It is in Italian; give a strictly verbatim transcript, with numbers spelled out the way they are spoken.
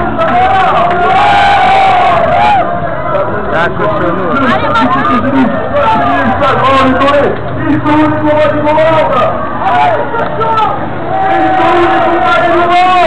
Ecco il suo numero. Il tuo unico di nuovo! Il tuo unico di nuovo!